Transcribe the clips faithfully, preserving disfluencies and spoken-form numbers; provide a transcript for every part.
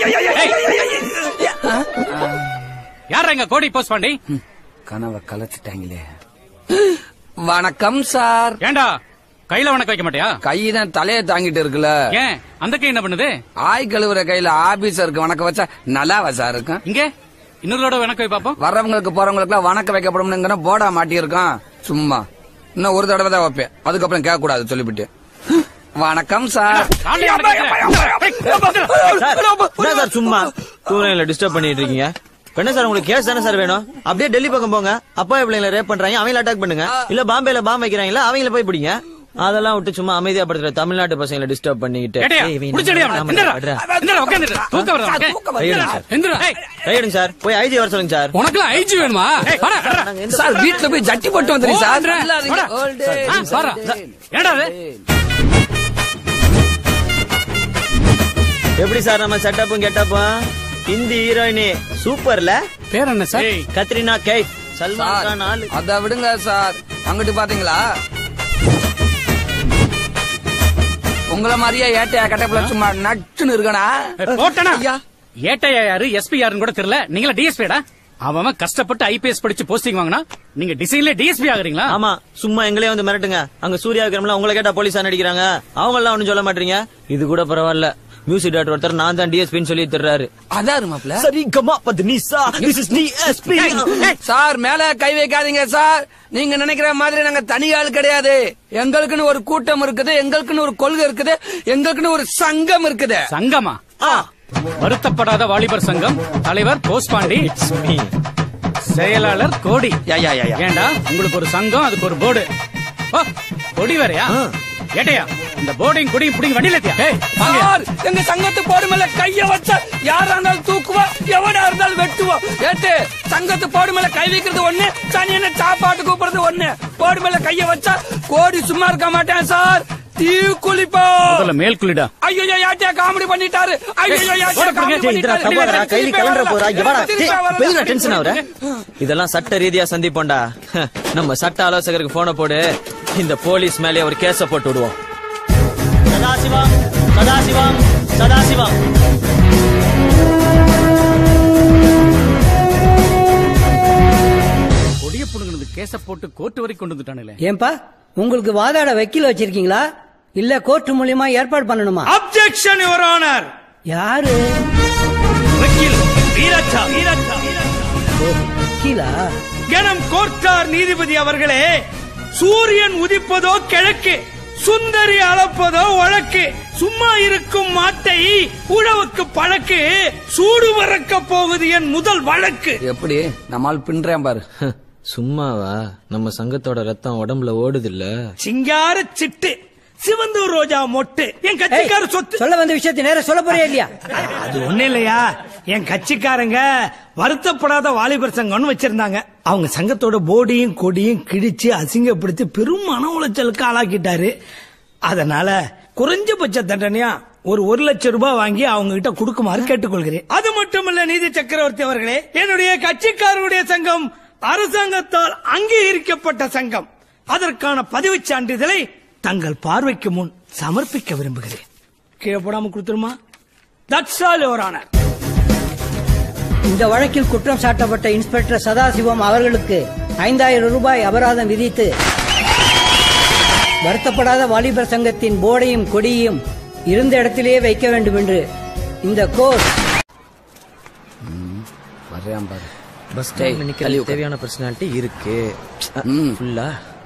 யார் எங்க கோடி போஸ்ட் பண்ணி கனவை கலைச்சிட்டாங்களே. வணக்கம் சார். ஏண்டா கையில வணக்கம் வைக்க மாட்டியா? கைதான் தலைய தாங்கிட்டு இருக்குல்ல. ஏன் அந்த கை என்ன பண்ணுது? ஆய் கழுவுற கையில ஆபீசருக்கு வணக்கம் வச்சா நல்லாவா சார் இருக்கும்? இங்க இன்னொரு வணக்கம் வை பாப்போம். வர்றவங்களுக்கு போறவங்களுக்கு எல்லாம் வணக்கம் வைக்கப்படும் போர்டா மாட்டி இருக்கான். சும்மா இன்னும் ஒரு தடவை தான் வைப்பேன், அதுக்கப்புறம் கேட்க கூடாது சொல்லிவிட்டு. வணக்கம் சார். சும்மா தூரங்களை டிஸ்டர்ப் பண்ணிட்டு இருக்கீங்க. என்ன சார் உங்களுக்கு கேஸ் தானே சார் வேணும்? அப்படியே டெல்லி பக்கம் போங்க. அப்பா பிள்ளைங்களை ரேப் பண்றாங்க, அவங்கள அட்டாக் பண்ணுங்க. இல்ல பாம்பேல பாம்பு வைக்கிறாங்களா, அவங்கள போய் பிடிங்க. அதெல்லாம் விட்டு சும்மா அமைதியா படுத்துற தமிழ்நாட்டு பசங்களை டிஸ்டர்ப் பண்ணிக்கிட்டு கையெடுங்க சார். போய் ஐஜி வர சொல்லுங்க சார். உனக்கு ஐஜி வேணுமா சார்? வீட்டுல போய் ஜட்டி போட்டு வந்துருங்க சார். எப்படி சார் நம்ம செட்டப்பும் கெட்டப்பும்? ஹிந்தி ஹீரோயினி சூப்பர்ல. பேர் என்ன சார்? கத்ரினா கைஃப். சல்மான் கான் ஆளு. அத விடுங்க சார். அங்கிட்டு பாத்தீங்களா உங்கள மாதிரியே ஏட்டையா கட்டப்புல சும்மா நச்சுன்னு இருக்கனா? போட்டனா ஏட்டையா யாரு எஸ்பி யாருன்னு கூட தெரியல. நீங்களா டிஎஸ்பிடா? அவன் கஷ்டப்பட்டு ஐபிஎஸ் படிச்சு போஸ்டிங் வாங்கினா நீங்க டிசைன்ல டிஎஸ்பி ஆகுறீங்களா? ஆமா, சும்மா எங்களே வந்து மிரட்டுங்க. அங்க சூர்யா விக்ரம்ல உங்களை கேட்டா போலீஸா நடிக்கிறாங்க. அவங்க எல்லாம் ஒண்ணும் சொல்ல மாட்டீங்க. இது கூட பரவாயில்ல. மியூசிக் டைரக்டர் ஒருத்தர் நான் தான் டிஎஸ்பின்னு சொல்லி தர்றாரு. அதாரு மாப்ள. சரி கமா பத்னிசா திஸ் இஸ் டிஎஸ்பி. சார் மேல கை வைக்காதீங்க சார். நீங்க நினைக்கிற மாதிரி நாங்க தனி ஆள் கிடையாது. எங்களுக்குன்னு ஒரு கூட்டம் இருக்குது, எங்களுக்குன்னு ஒரு கொள்கை இருக்குது, எங்களுக்குன்னு ஒரு சங்கம் இருக்குது. சங்கமா? வருத்தப்படாத வாலிபர் சங்கம் தலைவர் போஸ்பாண்டி, செயலாளர் கோடி. ஏண்டா உங்களுக்கு ஒரு சங்கம், அதுக்கு ஒரு போர்டு. கொடி வேறையா? ஏட்டையா இந்த போர்டையும் கொடியும் பிடிங்க வண்டியில. எங்க சங்கத்து போர்டு மேல கைய வச்சா யாரா இருந்தாலும் தூக்குவா, எவனா இருந்தாலும் வெட்டுவோம். ஏட்டு சங்கத்து போர்டு மேல கை வைக்கிறது ஒண்ணு, தனியான சாப்பாட்டு கூப்பிடுறது ஒண்ணு. போர்டு மேல கைய வச்சா கோடி சும்மா இருக்க மாட்டேன் சார். தீ குளிப்பா மேல் குளிடா. ஐயோ யாட்டியா காமெடி பண்ணிட்டாரு. இதெல்லாம் சட்ட ரீதியா சந்திப்போண்டா. நம்ம சட்ட ஆலோசகருக்கு போன போடு. இந்த போலீஸ் மேலே ஒரு கேஸ போட்டு விடுவோம். சதாசிவம் சதாசிவம் சதாசிவம். கொடிய புடுங்கிறது கேஸ போட்டு கோர்ட் வரைக்கும் கொண்டு வந்துட்டானே. ஏன்பா உங்களுக்கு வாதாட வக்கீல் வச்சிருக்கீங்களா இல்ல கோர்ட் மூலியமா ஏற்பாடு பண்ணணுமா? Objection your honour. யாரு? வக்கீல் வீராச்சா. வீராச்சா வக்கீலா? கணம் கோர்ட்டார் நீதிபதி அவர்களே, சூரியன் உதிப்பதோ கிழக்கு, சுந்தரி அளப்பதோ வழக்கு. சும்மா இருக்கும் மாட்டை உழவுக்கு பழக்கு, சூடு வரக்க போகுது என் முதல் வழக்கு. எப்படி நம்மால் பின்றேன் பாரு. சும்மாவா? நம்ம சங்கத்தோட ரத்தம் உடம்புல ஓடுது இல்ல. சிங்கார சிட்டு சிவந்தூர் ரோஜா மொட்டு என் கட்சிக்கார சொத்து. சொல்ல வந்த விஷயத்தை நேரம் சொல்ல போறியா இல்லையா? அது ஒண்ணு இல்லையா, என் கட்சிக்காரங்க வருத்தப்படாத வாலிபர் சங்கம்னு வச்சிருந்தாங்க. அவங்க சங்கத்தோட போர்டையும் கொடியும் கிழிச்சு அசிங்கப்படுத்தி பெரும் மன உளைச்சலுக்கு ஆளாக்கிட்டாரு. அதனால குறைஞ்சபட்ச தண்டனையா ஒரு ஒரு லட்சம் ரூபாய் வாங்கி அவங்க கிட்ட கொடுக்குமாறு கேட்டுக்கொள்கிறேன். அது மட்டுமல்ல நீதி சக்கரவர்த்தி அவர்களே, என்னுடைய கட்சிக்காரருடைய சங்கம் அரசாங்கத்தால் அங்கீகரிக்கப்பட்ட சங்கம். அதற்கான பதிவு சான்றிதழை தங்கள் பார்வைக்கு முன் சமர்ப்பிக்க விரும்புகிறேன். கீழே போடாம கொடுத்துருமா? That's all your honour. இந்த வழக்கில் குற்றம் சாட்டப்பட்ட இன்ஸ்பெக்டர் சதாசிவம் அவர்களுக்கு ஐந்தாயிரம் ரூபாய் அபராதம் விதித்து வருத்தப்படாத வாலிபர் சங்கத்தின் போர்டையும் கொடியையும் இருந்த இடத்திலேயே வைக்க வேண்டும் என்று இந்த கோர்ட். பஸ் ஸ்டாண்ட் நிக்க தேவையான பர்சனாலிட்டி இருக்கு. ஃபுல்லா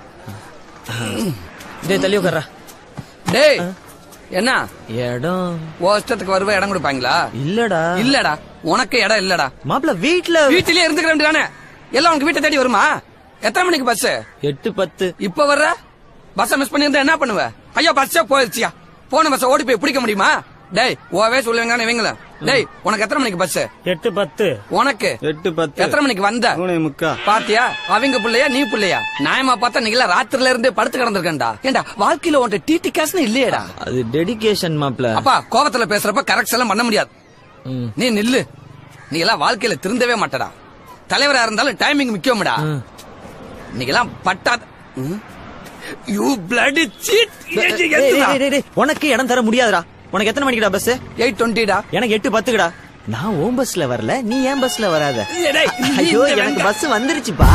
டேய் தள்ளி உட்கார்றா. டேய் என்ன இடம்? ஓஷ்டத்துக்கு வருவ இடம் கொடுப்பாங்களா? இல்லடா இல்லடா, உனக்கு இடம் இல்லடா. மாப்பிள்ள வீட்டுல வீட்டிலேயே இருந்துக்க வேண்டியதானே. எல்லாம் உனக்கு வீட்டை தேடி வருமா? எத்தனை மணிக்கு பஸ்? எட்டு பத்து. இப்ப வர்ற பஸ் மிஸ் பண்ணி இருந்தா என்ன பண்ணுவ? ஐயோ பஸ்ஸே போயிடுச்சியா, போன பஸ் ஓடி போய் பிடிக்க முடியுமா? டேய் ஓவே சொல்லுவாங்க இவங்கள. டேய் உனக்கு எத்தனை மணிக்கு பஸ்? எட்டு பத்து. உனக்கு எட்டு பத்து. எத்தனை மணிக்கு வந்த? முக்கா. பாத்தியா அவங்க பிள்ளையா நீ பிள்ளையா? நியாயமா பார்த்தா நீங்களா ராத்திரில இருந்து படுத்து கிடந்திருக்கா. ஏண்டா வாழ்க்கையில உன்ட்ட டிடி காசுன்னு இல்லையடா. அது டெடிகேஷன் மாப்ள. அப்பா கோபத்துல பேசுறப்ப கரெக்ட் எல்லாம் பண்ண முடியாது. நீ நில்லு. நீ எல்லாம் வாழ்க்கையில திருந்தவே மாட்டடா. தலைவரா இருந்தாலும் டைமிங் முக்கியம்டா. நீங்க எல்லாம் பட்டாத யூ பிளட் சீட். உனக்கு இடம் தர முடியாதுடா. உனக்கு எத்தனை மணிக்குடா பஸ்? எயிட் டுவெண்ட்டிடா. எனக்கு எட்டு பத்துக்குடா. நான் ஓம் பஸ்ல வரல, நீ ஏன் பஸ்ல வராத. டேய், ஐயோ இந்த எனக்கு வெங்க- பஸ் வந்துருச்சுப்பா.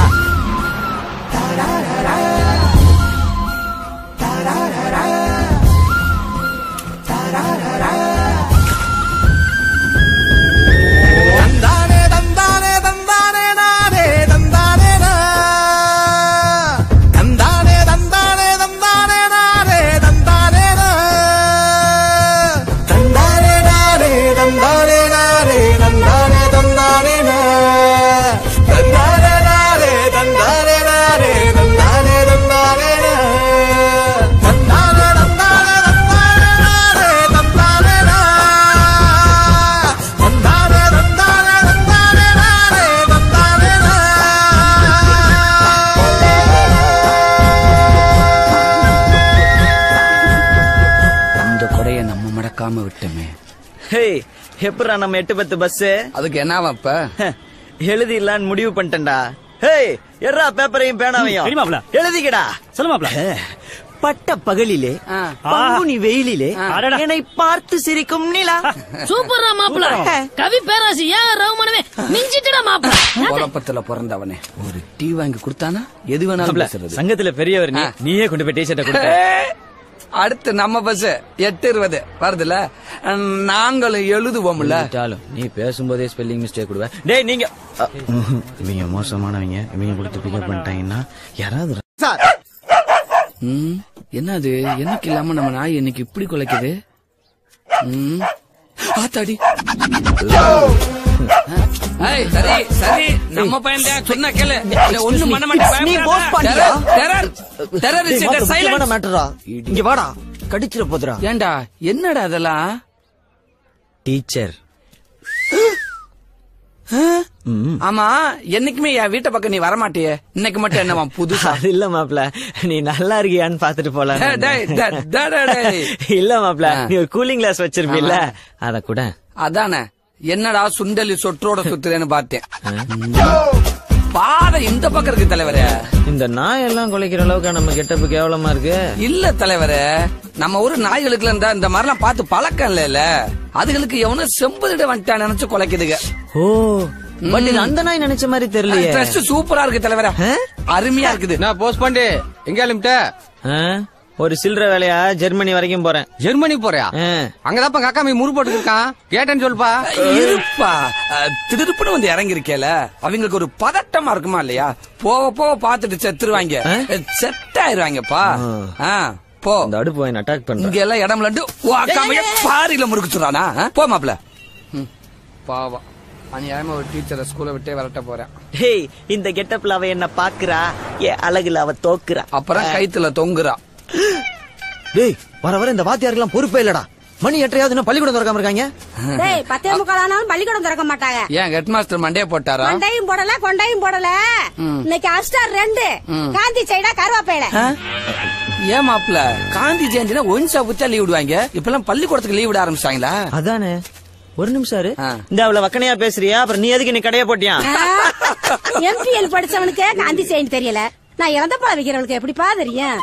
விட்டமே. எப்படா நம்ம எட்டு பத்து பஸ் அதுக்கு என்னவா இப்ப எழுதிடலான்னு முடிவு பண்ணிட்டேன்டா. ஹேய் எர்ரா பேப்பரையும் பேனாவையும் எழுதிக்கடா. சொல்லுமாப்ல. பட்ட பகலிலே பங்குனி வெயிலிலே என்னை பார்த்து சிரிக்கும் நிலா. சூப்பரா மாப்பிள. கவி பேராசி ஏன் ரகுமானவே மிஞ்சிட்டடா மாப்பிள. குழப்பத்துல பிறந்தவனே ஒரு டீ வாங்கி கொடுத்தானா எது வேணாலும் பேசுறது. சங்கத்துல பெரியவர் நீ, நீயே கொண்டு போய் டீ-ஷர்ட்டை கொடுத்த. அடுத்து நம்ம பஸ் எட்டு இருபது வருதுல, நாங்களும் எழுதுவோம்ல. நீ பேசும்போதே ஸ்பெல்லிங் மிஸ்டேக் கொடுவ. டேய் நீங்க இவங்க மோசமானவங்க, இவங்க கொடுத்து பிக்கப் பண்ணிட்டாங்கன்னா யாராவது. என்னது எனக்கு இல்லாம நம்ம நாய் இன்னைக்கு இப்படி குலைக்குது. ஆத்தாடி. சரி சரி நம்ம பையன் சொன்ன கேளு. ஒண்ணும் பண்ண மாட்டேன். இங்க வாடா, கடிச்சிட போதுரா. ஏண்டா என்னடா அதெல்லாம்? டீச்சர். ஆமா, என்னைக்குமே என் வீட்டை பக்கம் நீ வரமாட்டியே, இன்னைக்கு மட்டும் என்னவா புதுசா? இல்ல மாப்ள, நீ நல்லா இருக்கியான்னு பாத்துட்டு போலாம். இல்ல மாப்ள, நீ ஒரு கூலிங் கிளாஸ் வச்சிருப்பீல்ல, அத கூட. அதானே, என்னடா சுண்டலி சொற்றோட சுத்துறேன்னு பார்த்தேன். பாதை இந்த பக்கம் இருக்கு தலைவரே. இந்த நாய் எல்லாம் குலைக்கிற அளவுக்கு நம்ம கெட்டப்பு கேவலமா இருக்கு. இல்ல தலைவரே, நம்ம ஊரு நாய்களுக்கு இருந்தா இந்த மாதிரி எல்லாம் பார்த்து பழக்கம் இல்ல. அதுகளுக்கு எவனோ செம்புதிட வந்துட்டான் நினைச்சு குலைக்குதுங்க. ஓ, பட் இது அந்த நாய் நினைச்ச மாதிரி தெரியலையே. ட்ரெஸ் சூப்பரா இருக்கு தலைவரே, அருமையா இருக்குது. நான் போஸ்ட் பண்ணி எங்க அனுப்பிட்ட? ஒரு சில்லற வேலையா ஜெர்மனி வரைக்கும் போறேன். ஜெர்மனி போறியா? அங்கதான் காக்கா மீ முறு போட்டு இருக்கான், கேட்டேன்னு சொல்லுப்பா. இருப்பா, திடுப்புன்னு வந்து இறங்கி இருக்கேல, அவங்களுக்கு ஒரு பதட்டமா இருக்குமா இல்லையா? போக போக பாத்துட்டு செத்துருவாங்க, செட் ஆயிருவாங்கப்பா. போ, இந்த அடுப்பு வாங்கி அட்டாக் பண்ண. இங்க எல்லாம் இடம் லண்டு பாரியில முறுக்குச்சுறானா? போ மாப்ள. பாவம், அநியாயமா ஒரு டீச்சரை ஸ்கூலை விட்டே விரட்ட போறேன். ஹேய், இந்த கெட்டப்ல அவ என்ன பாக்குறா, ஏ அழகுல அவ தோக்குறா. அப்புறம் கைத்துல தொங்குறா. டேய், வர வர இந்த வாத்தியாருக்கெல்லாம் பொறுப்பே இல்லடா. மணி எட்டையாவது இன்னும் பள்ளிக்கூடம் திறக்காம இருக்காங்க. டேய், பத்தே முக்கால் ஆனாலும் பள்ளிக்கூடம் திறக்க மாட்டாங்க. ஏன் ஹெட் மாஸ்டர் மண்டே போட்டாரா? மண்டையும் போடல, கொண்டையும் போடல. இன்னைக்கு அஸ்டார் ரெண்டு, காந்தி சைடா கருவாப்பையில. ஏன் மாப்ள, காந்தி ஜெயந்தினா ஒன்சா புத்தா லீவ் விடுவாங்க, இப்பெல்லாம் பள்ளிக்கூடத்துக்கு லீவ் விட ஆரம்பிச்சாங்களா? அதானே. ஒரு நிமிஷம் இந்த அவள வக்கனையா பேசுறியா, அப்புறம் நீ எதுக்கு நீ கடைய போட்டியா? எம்பிஎல் படிச்சவனுக்கு காந்தி ஜெயந்தி தெரியல, நான் இறந்த பழம் வைக்கிறவனுக்கு எப்படிப்பா தெரியும்?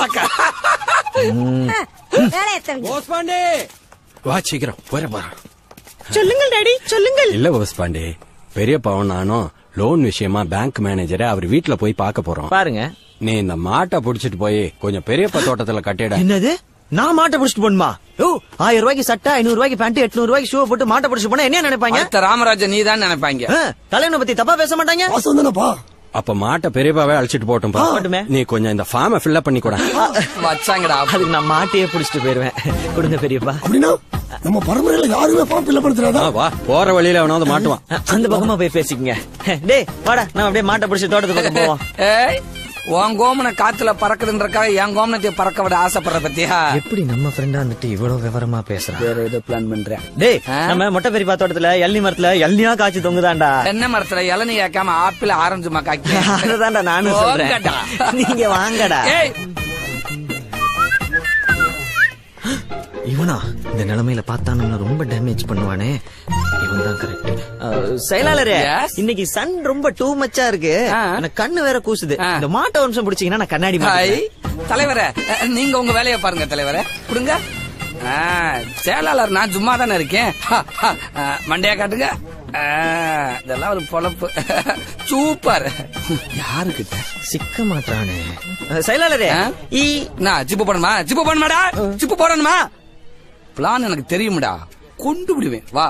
வா சீக்கிரம் போற போறேன். சொல்லுங்கள் டாடி, சொல்லுங்கள். இல்ல போஸ் பாண்டே, பெரியப்பாவும் நானும் லோன் விஷயமா பேங்க் மேனேஜரை அவர் வீட்டுல போய் பார்க்க போறோம். பாருங்க, நீ இந்த மாட்டை புடிச்சிட்டு போய் கொஞ்சம் பெரியப்பா தோட்டத்துல கட்டிட. என்னது, நான் மாட்டை புடிச்சிட்டு போணுமா? ஓ, ஆயிரம் ரூபாய்க்கு சட்டை, ஐநூறு ரூபாய்க்கு பேண்ட், எட்நூறு ரூபாய்க்கு ஷூ போட்டு மாட்டை புடிச்சு போனா என்ன நினைப்பாங்க? ராமராஜன் நீ தான் நினைப்பாங்க. தலைவனை பத்தி தப்பா பேச மாட்டாங்க. அப்ப மாட்டை பெரியப்பாவே அழைச்சிட்டு போட்டும்பா. நீ கொஞ்சம் இந்த ஃபார்மை ஃபில் அப் பண்ணி கூட வச்சாங்கடா. அதுக்கு நான் மாட்டையே புடிச்சிட்டு போயிருவேன். கொடுங்க பெரியப்பா. அப்படின்னா நம்ம பரம்பரையில யாருமே ஃபார்ம் ஃபில் பண்றதா? வா, போற வழியில அவனாவது மாட்டுவான். அந்த பக்கமா போய் பேசிக்கங்க. டேய் வாடா, நான் அப்படியே மாட்டை புடிச்சு தோட்டத்து பக்கம் போவோம். ஏய், உன் கோமனை காத்துல பறக்குதுன்றக்காக என் கோமனத்தை பறக்க விட ஆசைப்படுற பத்தியா? எப்படி நம்ம ஃப்ரெண்டா வந்துட்டு இவ்வளவு விவரமா பேசுறான்? வேற ஏதோ பிளான் பண்றேன். டேய், நம்ம மொட்டை பெரியப்பா தோட்டத்துல எள்ளி மரத்துல எள்ளியா காய்ச்சி தொங்குதாண்டா. என்ன மரத்துல இளநீ ஏக்காம ஆப்பிள் ஆரஞ்சுமா காய்ச்சி? அதுதான்டா நானும் சொல்றேன். நீங்க வாங்கடா. இவனா இந்த நிலைமையில பார்த்தானு ரொம்ப டேமேஜ் பண்ணுவானே. இவன் தான் கரெக்ட். செயலாளரே, இன்னைக்கு சன் ரொம்ப டூ மச்சா இருக்கு, எனக்கு கண்ணு வேற கூசுது. இந்த மாட்டை வம்சம் பிடிச்சீங்கன்னா நான் கண்ணாடி. தலைவரே, நீங்க உங்க வேலையை பாருங்க தலைவரே. கொடுங்க. செயலாளர் நான் சும்மா தானே இருக்கேன். மண்டையா காட்டுங்க. இதெல்லாம் ஒரு பொழப்பு. சூப்பர். யாருக்கிட்ட சிக்க மாட்டானே செயலாளரே. நான் ஜிப்பு போடணுமா? ஜிப்பு போடணுமாடா? ஜிப்பு போடணுமா? பிளான் எனக்கு தெரியும்டா, கொண்டு விடுவேன். வா.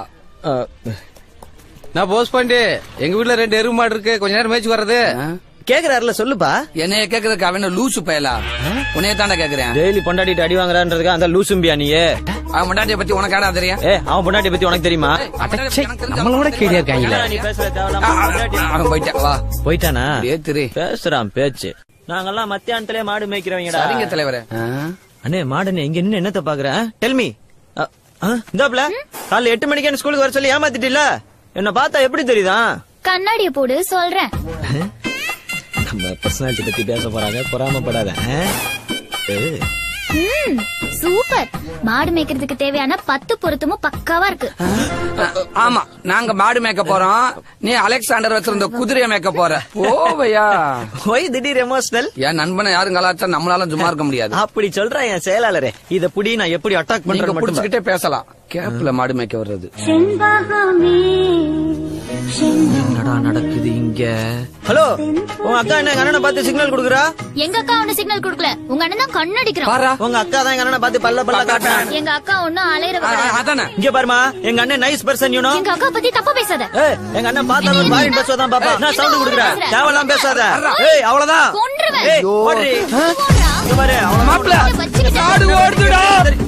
நான் போஸ்ட் பண்ணி எங்க வீட்டுல ரெண்டு எருவு மாடு இருக்கு, கொஞ்ச நேரம் மேய்ச்சி வர்றது. கேக்குறாருல சொல்லுப்பா. என்னைய கேக்குறதுக்கு அவன் லூசு பயலா? உன்னைய தாண்டா கேக்குறேன். டெய்லி பொண்டாட்டிட்டு அடி வாங்குறான்றதுக்கு அந்த லூசும்பியா நீயே? அவன் பொண்டாட்டிய பத்தி உனக்கு ஆடா தெரியும்? ஏ அவன் பொண்டாட்டிய பத்தி உனக்கு தெரியுமா? நம்மளோட கேடியா இருக்காங்களா? நீ பேசுற தேவலாம். அவன் போயிட்டான். வா. போயிட்டானா? ஏத்துரு பேசுறான் பேச்சு. நாங்கெல்லாம் மத்தியானத்திலே மாடு மேய்க்கிறவங்கடா. சரிங்க தலைவரே. அண்ணே மாடு இங்க என்ன என்னத்த பாக்குற? டெல்மி. இந்தாப்ல காலைல எட்டு மணிக்கு ஸ்கூலுக்கு வர சொல்லி ஏமாத்திட்டில? என்ன பார்த்தா எப்படி தெரியுதா? கண்ணாடிய போடு சொல்றேன். நம்ம பர்சனாலிட்டி பத்தி பேச போறாங்க, பொறாமப்படாத. சூப்பர். மாடு மேய்க்கிறதுக்கு தேவையான பத்து பொருத்தமும் பக்காவா இருக்கு. ஆமா, நாங்க மாடு மேய்க்க போறோம். நீ அலெக்சாண்டர் வச்சிருந்த குதிரையை மேய்க்க போற. போவையா? ஒய் திடீர் எமோஷனல்? என் நண்பனை யாரும் கலாச்சா நம்மளால சும்மா இருக்க முடியாது. அப்படி சொல்ற என் செயலாளரே. இத புடி, நான் எப்படி அட்டாக் பண்றேன் புடிச்சுக்கிட்டே பேசலாம். கேப்ல மாடு மேய்க்க வர்றது. என்னடா நடக்குது இங்க? ஹலோ, உங்க அக்கா என்ன எங்க அண்ணனை பார்த்து சிக்னல் கொடுக்குறா? எங்க அக்கா ஒண்ணு சிக்னல் கொடுக்கல, உங்க அண்ணன் தான் கண்ணடிக்கிறான். உங்க அக்கா தான் எங்க அண்ணனை பார்த்து பல்ல பல்ல காட்டுறான். எங்க அக்கா ஒன்னும் அலையற. இங்க பாருமா, எங்க அண்ணன் நைஸ் பர்சன் யூ நோ. எங்க அக்கா பத்தி தப்பா பேசாத. ஏய், எங்க அண்ணன் பார்த்தா ஒரு பாரின் பேசுவதான் பாப்பா. நான் சவுண்ட் கொடுக்குறேன், தேவலாம் பேசாத. ஏய், அவ்வளவுதான். ஏய், ஓடி. இங்க பாரு, மாப்ள காடு ஓடுதுடா.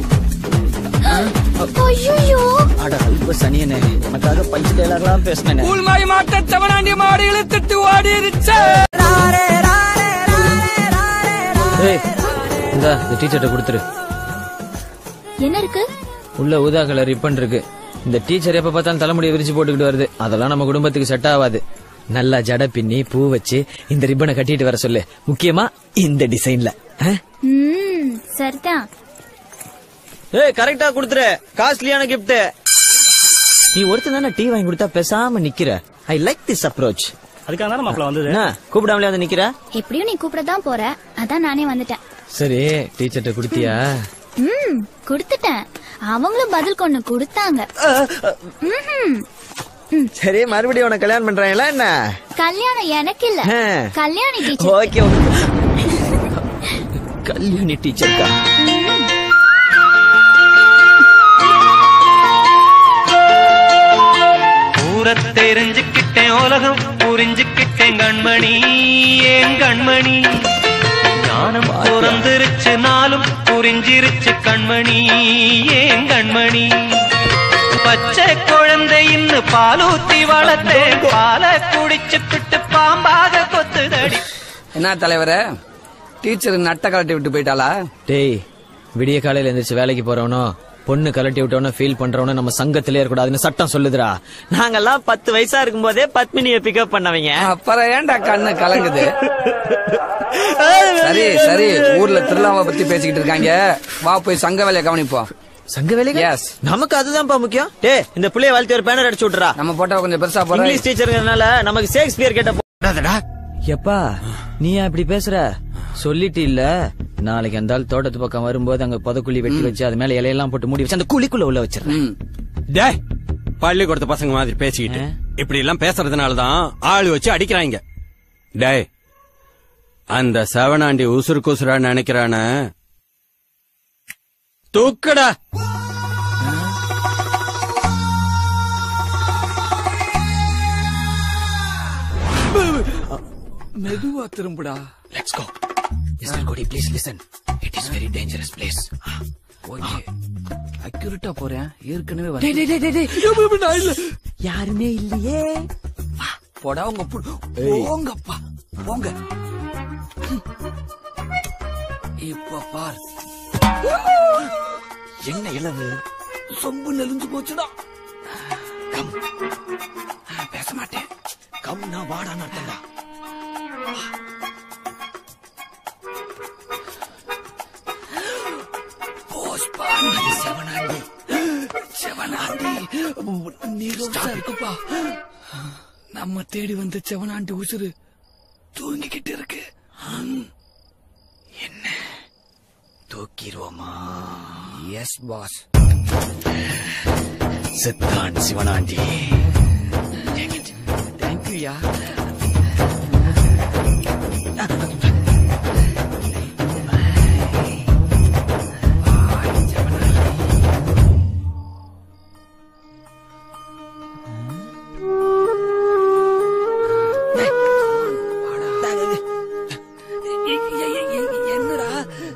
ஐயோ, அட அல்ப சனியனே, உனக்காக பஞ்சு டயலாக்லாம் பேசுனேன். கூல்மாய் மாட்ட செவனாண்டி மாடு இழுத்துட்டு ஓடிருச்சு. ஏய், இந்தா இந்த டீச்சர்ட்ட கொடுத்துரு. என்ன இருக்கு? உள்ள ஊதா கலர் ரிப்பன் இருக்கு. இந்த டீச்சர் எப்ப பார்த்தாலும் தலைமுடியை விரிச்சு போட்டுக்கிட்டு வருது. அதெல்லாம் நம்ம குடும்பத்துக்கு செட் ஆகாது. நல்லா ஜட பின்னி பூ வச்சு இந்த ரிப்பனை கட்டிட்டு வர சொல்லு. முக்கியமா இந்த டிசைன்ல. சரிதான். ஏய், கரெக்டா குடுத்துரு. காஸ்ட்லியான கிஃப்ட். நீ ஒருத்தன் தானே டீ வாங்கி கொடுத்தா பேசாம நிக்கிற. I like this approach. அதுக்காக தானே மாப்ள வந்தது. என்ன கூப்பிடாமலே வந்து நிக்கிற? எப்படியும் நீ கூப்பிடதான் போற, அதான் நானே வந்துட்டேன். சரி, டீச்சர்ட்ட குடுத்தியா? ம், குடுத்துட்டேன். அவங்களும் பதில் கொண்டு கொடுத்தாங்க. சரி, மறுபடியும் உனக்கு கல்யாணம் பண்றாங்களா என்ன? கல்யாணம் எனக்கு இல்ல, கல்யாணி டீச்சர். ஓகே, கல்யாணி டீச்சர்க்கா? தெரிஞ்சுக்கிட்டேன் உலகம் புரிஞ்சுக்கிட்டேன் கண்மணி, ஏன் கண்மணி ஞானம் பிறந்திருச்சு நாளும் புரிஞ்சிருச்சு கண்மணி, ஏன் கண்மணி பச்சை குழந்தை இன்னும் பாலூத்தி வளர்த்தேன், பால குடிச்சுக்கிட்டு பாம்பாக கொத்துதடி. என்ன தலைவரே, டீச்சர் நட்ட கலட்டி விட்டு போயிட்டாளா? டேய், விடிய காலையில எந்திரிச்சு வேலைக்கு போறவனோ பொண்ணு கலட்டி விட்டவன ஃபீல் பண்றவன நம்ம சங்கத்திலே இருக்கக்கூடாதுன்னு சட்டம் சொல்லுதுரா. நாங்கெல்லாம் பத்து வயசா இருக்கும் போதே பத்மினிய பிக்கப் பண்ணவங்க. அப்புறம் ஏன்டா கண்ணு கலங்குது? சரி சரி, ஊர்ல திருவிழாவை பத்தி பேசிக்கிட்டு இருக்காங்க, வா போய் சங்க வேலையை கவனிப்போம். சங்க வேலைக்கு நமக்கு அதுதான்ப்பா முக்கியம். டே, இந்த பிள்ளைய வாழ்த்து ஒரு பேனர் அடிச்சு விட்டுறா. நம்ம போட்டா கொஞ்சம் பெருசா போறோம். இங்கிலீஷ் டீச்சருங்கிறதுனால நமக்கு ஷேக்ஸ்பியர் கேட்ட போடாதடா. எப்பா நீயா இப்படி பேசுற? சொல்லிட்டு இல்ல, நாளைக்கு அந்த ஆள் தோட்டத்து பக்கம் வரும்போது அங்க புதக்குழி வெட்டி வச்சு அது மேல இலையெல்லாம் போட்டு மூடி வச்சு அந்த குழிக்குள்ள உள்ள வச்சிருக்கேன். பள்ளிக்கூடத்து பசங்க மாதிரி பேசிக்கிட்டு இப்படி எல்லாம் பேசுறதுனாலதான் ஆளு வச்சு அடிக்கிறாங்க. டே, அந்த செவனாண்டி உசுறு குசுரா நினைக்கிறான தூக்கடா. மெதுவா திரும்புடா. Let's go. Mister Cody, please listen. It is very dangerous place. Okay, அக்யூரேட்டா போறேன். ஏற்கனவே டேய் டேய் டேய் டேய், யாருமே இல்லையே. போடா உங்க போங்கப்பா போங்க. இப்ப பார், என்ன இளவு சொம்பு நெலிஞ்சு போச்சுடா. கம், பேச மாட்டேன். கம், நான் வாடான்னு அர்த்தம்டா. செவனாண்டி செவனாண்டி இருக்குப்பா. நம்ம தேடி வந்த செவனாண்டி உசுறு தூங்கிக்கிட்டு இருக்கு. என்ன தூக்கிடுவோமா? S pass. செத்தான் சிவனாண்டி. தேங்க்யூயா. என்னடா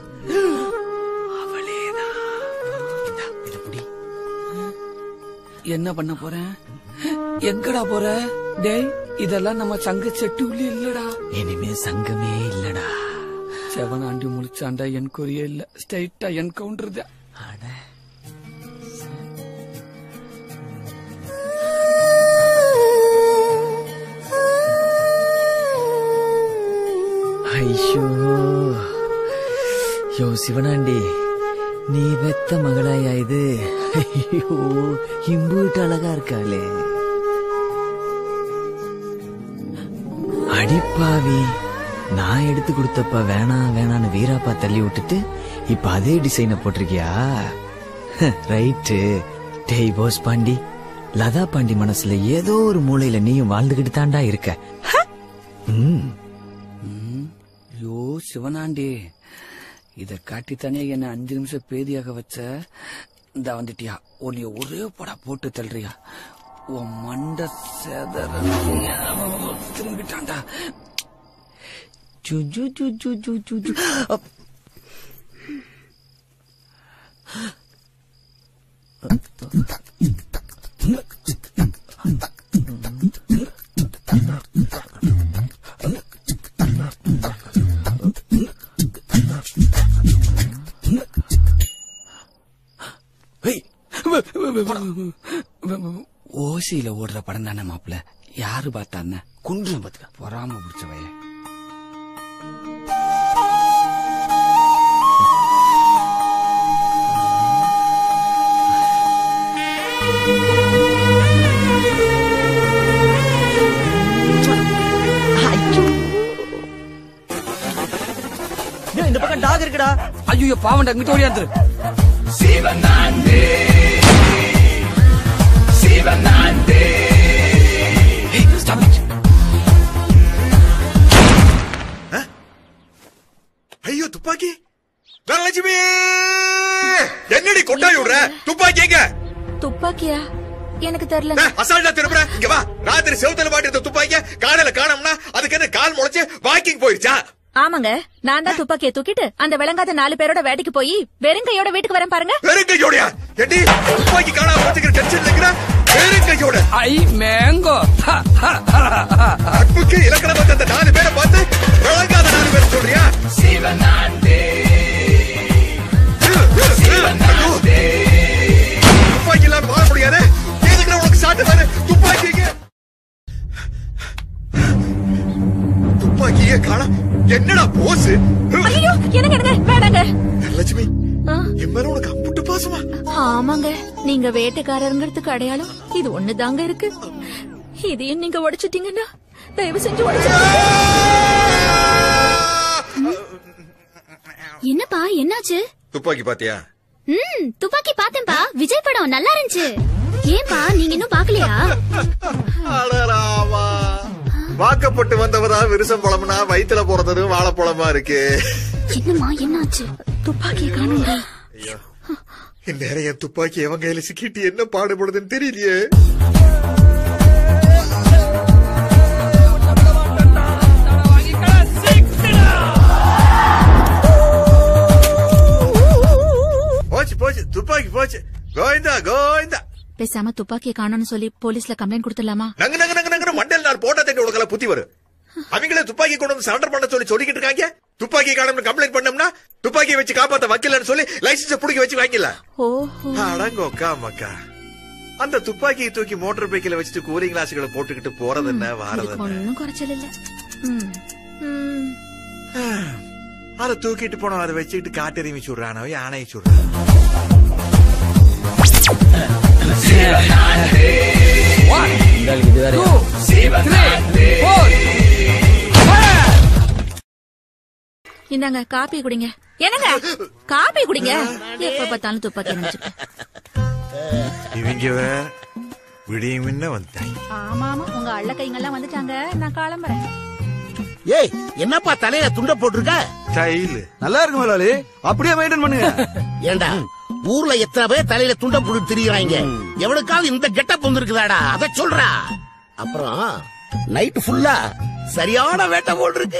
என்ன பண்ண போறேன்? எங்கடா போற? டேய், இதெல்லாம் நம்ம சங்க செட்டு உள்ள இல்லடா. இனிமே சங்கமே இல்லடா. செவனாண்டி முழிச்சாண்டா என்கொரியே இல்ல, ஸ்ட்ரைட்டா என்கவுண்டர் தான். ஐயோ, யோ சிவனாண்டி, நீ வெத்த மகளாயா இது? ஐயோ, இம்பூட்டு அழகா இருக்காளே. அடிப்பாவி, நான் எடுத்து கொடுத்தப்ப வேணாம் வேணான்னு வீராப்பா தள்ளி விட்டுட்டு இப்ப அதே டிசைனை போட்டிருக்கியா? ரைட்டு. டேய் போஸ் பாண்டி, லதா பாண்டி மனசுல ஏதோ ஒரு மூலையில நீயும் வாழ்ந்துகிட்டு தாண்டா இருக்க. ம் யோ சிவனாண்டி, இத காட்டித்தானே என்ன அஞ்சு நிமிஷம் பேதியாக வச்ச. இந்த வந்துட்டியா, உன்னைய ஒரே படா போட்டு தள்ளுறியா? உன் மண்ட செதற திரும்பிட்டான்டா. ஓசியில ஓடுற படம் தானே மாப்பிள்ள, யாரு பார்த்தான்னு குன்று பாத்துக்க பொறாம பிடிச்சவைய. இந்த பக்கம் டாக் இருக்குடா. ஐயோ பாவண்டா, இங்கிட்ட ஓடியாந்துரு. சிவனாண்டி சிவனாண்டி. ஐயோ துப்பாக்கி! தனலட்சுமி, என்னடி கொட்டாய் விடுற? துப்பாக்கி எங்க? துப்பாக்கியா? எனக்கு தெரியல. அசால்ட்டா திரும்புற. இங்க வா. ராத்திரி செவுத்தல மாட்டிருந்த துப்பாக்கிய காலையில காணோம்னா அதுக்கு என்ன கால் முளைச்சு வாக்கிங் போயிருச்சா? ஆமாங்க, நான் தான் துப்பாக்கியை தூக்கிட்டு அந்த விளங்காத நாலு பேரோட வேட்டைக்கு போய் வெறுங்கையோட வீட்டுக்கு வரேன் பாருங்க. வெறுங்கையோடயா? எடி துப்பாக்கி காணாம போச்சுக்கிற டென்ஷன் இருக்கிற வெறுங்கையோட. ஐ மேங்கோ. அப்புக்கு இலக்கணமா தந்த நாலு பேரை பார்த்து விளங்காத நாலு பேரை சொல்றியா? சிவனாண்டி துப்பாக்கி இல்லாம வாழ முடியாது. எதுக்குள்ள உனக்கு சாட்டு தானே துப்பாக்கி? துப்பாக்கியே காணா. என்னடா போஸ்? ஐயோ, என்னங்க என்னங்க, வேடாங்க. லட்சுமி, என் மேல உனக்கு அம்புட்டு பாசமா? ஆமாங்க, நீங்க வேட்டைக்காரங்கிறதுக்கு அடையாளம் இது ஒண்ணுதாங்க இருக்கு. இதையும் நீங்க உடைச்சிட்டீங்கன்னா தயவு செஞ்சு உடைச்சு. என்னப்பா என்னாச்சு? துப்பாக்கி பாத்தியா? ம், துப்பாக்கி பார்த்தேன்பா. விஜய் படம் நல்லா இருந்துச்சு. ஏன்பா நீங்க இன்னும் பாக்கலையா? அடராமா, வாக்கப்பட்டு வந்தவரா விருசம் பழம்னா வயிற்றுல போறதும் வாழைப்பழமா இருக்கு. என்னம்மா என்னாச்சு? துப்பாக்கியை காணுங்க. இந்நேரம் என் துப்பாக்கி எவன் கையில சிக்கிட்டு என்ன பாடுபடுதுன்னு தெரியலையே. போச்சு போச்சு, துப்பாக்கி போச்சு. கோவிந்தா கோவிந்தா. பேசாம துப்பாக்கியை காணோம்னு சொல்லி போலீஸ்ல கம்ப்ளைண்ட் கொடுத்துடலாமா? நங்க நங்க நங்க நங்க மண்டல் நாள் போட்டா தண்ணி உனக்கு புத்தி வரும். அவங்களே துப்பாக்கி கொண்டு வந்து சரண்டர் பண்ண சொல்லி சொல்லிக்கிட்டு இருக்காங்க. துப்பாக்கி காணோம்னு கம்ப்ளைண்ட் பண்ணோம்னா துப்பாக்கியை வச்சு காப்பாத்த வக்கீலன்னு சொல்லி லைசன்ஸ் புடிக்க வச்சு வாங்கில. அடங்கோக்கா மக்கா, அந்த துப்பாக்கியை தூக்கி மோட்டார் பைக்கில வச்சுட்டு கூலிங் கிளாஸுகளை போட்டுக்கிட்டு போறது என்ன வாரது ஒன்னும் குறைச்சல் இல்ல. அதை தூக்கிட்டு போனோம், அதை வச்சுக்கிட்டு காட்டெறிவி சுடுறானோ யானை சுடுறான். இந்தாங்க காப்பி குடிங்க. என்னங்க காப்பி குடிங்க. எப்ப பார்த்தாலும் துப்பாக்கி நினைச்சுட்டு. இவங்க வேற விடிய முன்ன வந்துட்டாங்க. ஆமா ஆமா உங்க அள்ள கைங்கெல்லாம் வந்துட்டாங்க. நான் கிளம்புறேன். ஏய் என்னப்பா தலையில துண்ட போட்டிருக்க? ஸ்டைல் நல்லா இருக்கு முதலாளி, அப்படியே மெயின்டைன் பண்ணுங்க. ஏண்டா ஊர்ல எத்தனை பேர் தலையில துண்ட போட்டு திரியுறாங்க, எவனுக்காவது இந்த கெட்டப் வந்திருக்குதாடா? அத சொல்றா. அப்புறம் நைட் ஃபுல்லா சரியான வேட்டை போட்டிருக்கு.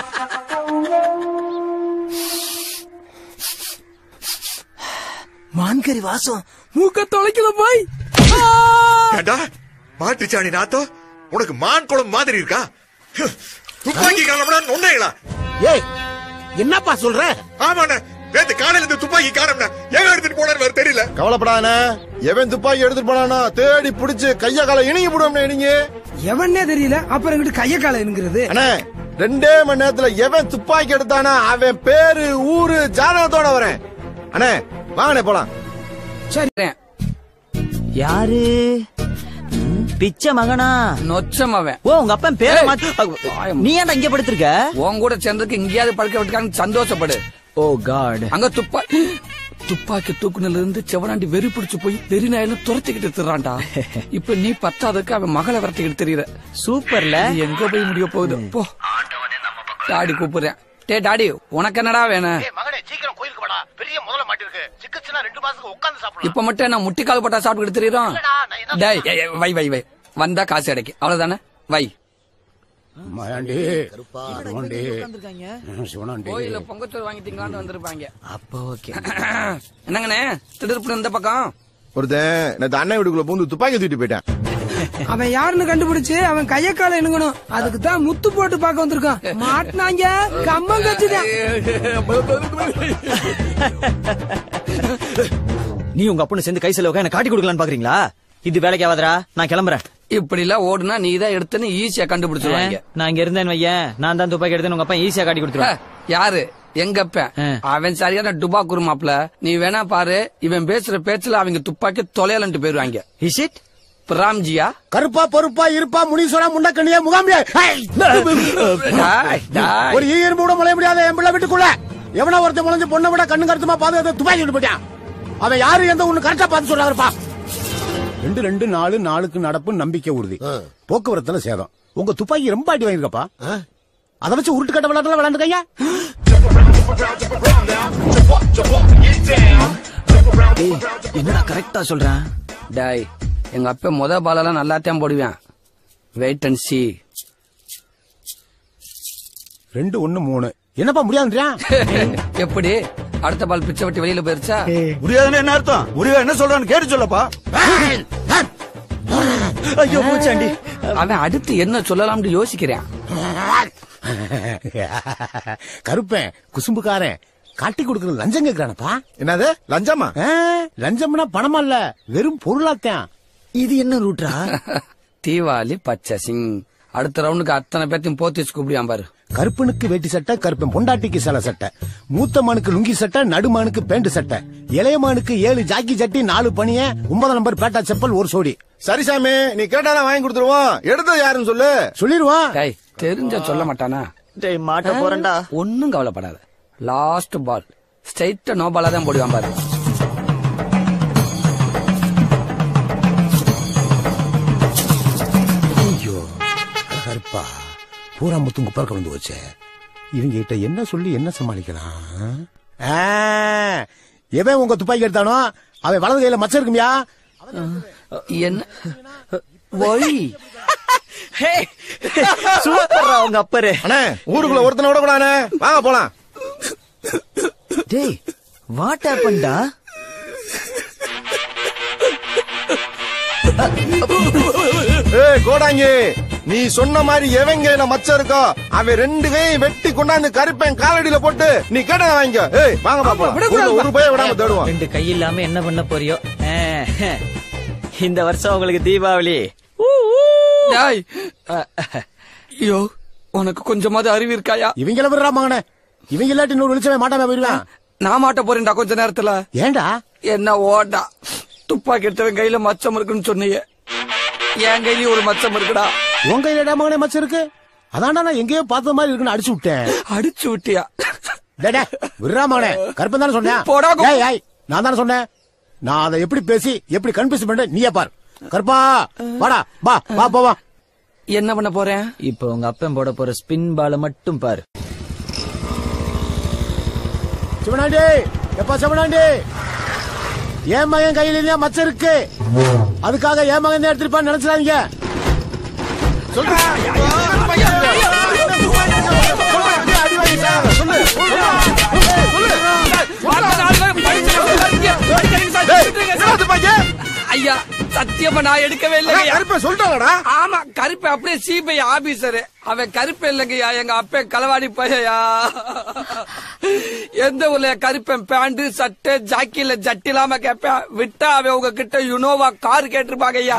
மான்கறி வாசம் மூக்க தொலைக்குத போய். ஏண்டா மாட்டுச்சாணி நாத்தம் உனக்கு மான் குளம் மாதிரி இருக்கா? துப்பாக்கி காணம்னா நொண்டைகளா? ஏய் என்னப்பா சொல்ற? ஆமாண்ணே, நேத்து காலையில இருந்து துப்பாக்கி காணம்னா எவன் எடுத்துட்டு போனான்னு வேற தெரியல. கவலைப்படாதே, எவன் துப்பாக்கி எடுத்துட்டு போனானா தேடி பிடிச்சு கைய கால இணங்கி போடுவோம். நீங்க எவனே தெரியல, அப்புறம் எங்கிட்ட கைய கால இணுங்கிறது. அண்ணே ரெண்டே மணி நேரத்துல எவன் துப்பாக்கி எடுத்தானா அவன் பேரு ஊரு ஜாதகத்தோட வரேன். அண்ணே வாங்கண்ணே போலாம். சரி. யாரு? பிச்சை மகனா? நொச்சம் அவன். ஓ உங்க அப்பா பேரை மாத்தி. நீ ஏன்டா இங்க படுத்திருக்க? உன் கூட சேர்ந்ததுக்கு இங்கேயாவது படுக்க விட்டுக்கான்னு சந்தோஷப்படு. ஓ காட். அங்க துப்பா துப்பாக்கி தூக்குனல இருந்து செவனாண்டி வெறி பிடிச்சு போய் வெறி நாயிலும் துரத்திக்கிட்டு திரான்டா. இப்ப நீ பத்தாவதுக்கு அவன் மகளை வரட்டிக்கிட்டு தெரியற. சூப்பர்ல. எங்க போய் முடிய போகுது போ. டாடி கூப்பிடுறேன். டே டாடி உனக்கு என்னடா வேணும்? இப்ப மட்டும் என்ன முட்டி கால் போட்டா சாப்பிட்டு தெரியும். வை வை வை வந்தா காசு கிடைக்கும் அவ்வளவுதானே. வை கோயில பொங்கச்சோறு வாங்கி திங்கலான்னு வந்திருப்பாங்க. அப்ப ஓகே. என்னங்கண்ணே திடீர்னு இந்த பக்கம் ஒருத்தன் நேத்து அண்ணன் வீட்டுக்குள்ள பூந்து துப்பாக்கி தூக்கிட்டு போயிட்டான். அவன் யாருன்னு கண்டுபிடிச்சு அவன் கைய கால இணுங்கணும். அதுக்கு தான் முத்து போட்டு பாக்க வந்திருக்கான். மாட்டினாங்க கம்மம் கச்சுதான். நீ உங்க அப்பனு சேர்ந்து கை செலவுக்கா என்ன காட்டி கொடுக்கலான்னு பாக்குறீங்களா? இது வேலைக்கு ஆகாதரா, நான் கிளம்புறேன். இப்படி எல்லாம் ஓடுனா நீ தான் எடுத்துன்னு ஈஸியா கண்டுபிடிச்சிருவாங்க. நான் இங்க இருந்தேன் வையன், நான் தான் துப்பாக்கி எடுத்தேன் உங்க அப்பா ஈஸியா காட்டி கொடுத்துருவேன். யாரு? எங்க அப்ப. அவன் சரியான டுபா குருமாப்ல. நீ வேணா பாரு, இவன் பேசுற பேச்சுல அவங்க துப்பாக்கி தொலையலன்ட்டு போயிருவாங்க. இஸ் இட் ராம்ஜியா? கருப்பா பொறுப்பா இருப்பா முனீஸ்வரா முண்டக்கண்ணியா முகாமியா ஒரு ஈயர் கூட முளைய முடியாத என் பிள்ளை வீட்டுக்குள்ள எவனா ஒருத்த முளைஞ்சு பொண்ணை விட கண்ணு கருத்துமா பாதுகாத்து துப்பாக்கி விட்டு போயிட்டான். அவன் யாரு எந்த ஒண்ணு கரெக்டா பார்த்து சொல்றாருப்பா. ரெண்டு ரெண்டு நாலு நாளுக்கு நடப்பு நம்பிக்கை உறுதி. போக்குவரத்துல சேதம். உங்க துப்பாக்கி ரொம்ப அடி வாங்கிருக்கப்பா. அதை வச்சு உருட்டு கட்ட விளையாட்டுல விளையாண்டுக்கையா. என்னடா கரெக்டா சொல்றேன்? டாய் எங்க அப்பா முத பாலெல்லாம் நல்லாத்தான் போடுவேன். Wait and see. ரெண்டு ஒண்ணு மூணு என்னப்பா முடியாதுன்றியா? எப்படி அடுத்த பால் பிச்சை வட்டி வெளியில போயிருச்சா? முடியாதுன்னு என்ன அர்த்தம்? முடியாது என்ன சொல்றான்னு கேட்டு சொல்லப்பா. ஐயோ பூச்சாண்டி. அவன் அடுத்து என்ன சொல்லலாம்னு யோசிக்கிறேன். கருப்பேன் குசும்புக்காரன் காட்டி கொடுக்கறது லஞ்சம் கேக்குறானப்பா. என்னது லஞ்சமா? லஞ்சம்னா பணமா இல்ல, வெறும் பொருளாத்தான். இது என்ன ரூட்ரா? தீவாளி பச்சை சிங். அடுத்த ரவுண்டுக்கு அத்தனை பேர்த்தையும் போத்திச்சு கூப்பிடியாம் பாரு. கருப்பனுக்கு வேட்டி சட்டை, கருப்பன் பொண்டாட்டிக்கு சில சட்டை, மூத்த மானுக்கு லுங்கி சட்டை, நடுமானுக்கு பேண்ட் சட்டை, இளையமானுக்கு ஏழு ஜாக்கி சட்டி, நாலு பனிய, ஒன்பது நம்பர் பேட்டா செப்பல், ஒரு சோடி. சரி சாமி, நீ கேட்டாதான் வாங்கி கொடுத்துருவோம். எடுத்தது யாருன்னு சொல்லு. சொல்லிடுவான். தெரிஞ்ச சொல்ல மாட்டானா? மாட்ட போறேன்டா. ஒன்னும் கவலைப்படாத. லாஸ்ட் பால் ஸ்ட்ரைட்டா நோ பாலா தான் போடுவான் பாரு. ஐயோ கருப்பா பூரா முத்துங்க பறக்க வந்து வச்சே. இவங்க கிட்ட என்ன சொல்லி என்ன சமாளிக்கலாம்? எவன் உங்க துப்பாக்கி எடுத்தானோ அவன் வலது கையில மச்சம் இருக்குமியா? என்ன ஒய் சூப்பர்ரா உங்க அப்பரே. அண்ணே ஊருக்குள்ள ஒருத்தனை விட கூடானே, வாங்க போலாம். டேய் வாட் ஹேப்பன்டா? ஏய் கோடாங்கி, நீ சொன்ன மாதிரி எவன் கையில மச்சம் இருக்கோ அவன் ரெண்டு கையும் வெட்டி கொண்டாந்து கருப்பேன் காலடியில போட்டு நீ கேட்ட வாங்கிக்கோ. ஏய் வாங்க பாப்போம். ஒரு பய விடாம தேடுவோம். ரெண்டு கை இல்லாம என்ன பண்ண போறியோ? இந்த வருஷம் உங்களுக்கு தீபாவளி. ஐயோ உனக்கு கொஞ்சமாவது அறிவு இருக்காயா? இவங்கள விடுறா மகனே, இவங்க இல்லாட்டி இன்னொரு வெளிச்சமே மாட்டாம போயிருவேன். நான் மாட்ட போறேன்டா கொஞ்ச நேரத்துல. ஏண்டா? என்ன ஓடா துப்பாக்கி எடுத்தவன் கையில மச்சம் இருக்குன்னு சொன்னீங்க. என் கையிலயும் ஒரு மச்சம் இருக்குடா. உன் கையில மகனே மச்சம் இருக்கு? அதான்டா நான் எங்கேயோ பார்த்த மாதிரி இருக்குன்னு அடிச்சு விட்டேன். அடிச்சு விட்டியா? விடுறாமனே கருப்பன் தானே சொன்னேன். ஏய் ஏய் நான் தானே சொன்னேன். நான் அதை எப்படி பேசி எப்படி கன்ஃபியூஸ் பண்ண நீயே பாரு. கருப்பா வாடா வா வா போவா. என்ன பண்ண போறேன்? இப்ப உங்க அப்பன் போட போற ஸ்பின் பால மட்டும் பாரு. சிவனாண்டி எப்பா சிவனாண்டி, என் மகன் கையில இல்லையா மச்சம் இருக்கு, அதுக்காக என் மகன் எடுத்துருப்பான்னு நினைச்சிடாதீங்க. ஐயா சத்தியமா நான் எடுக்கவே இல்லையா. கருப்பை சொல்லிட்டாங்கடா. ஆமா கருப்பை அப்படியே சிபிஐ ஆபீசர் அவன் கருப்பை இல்லைங்கய்யா, எங்க அப்ப களவாடி பையா. எந்த ஊர்ல கருப்பன் பேண்ட் சட்டை ஜாக்கில ஜட்டிலாம கேப்பேன் விட்டா அவன் உங்க கிட்ட யுனோவா கார் கேட்டிருப்பாங்க ஐயா.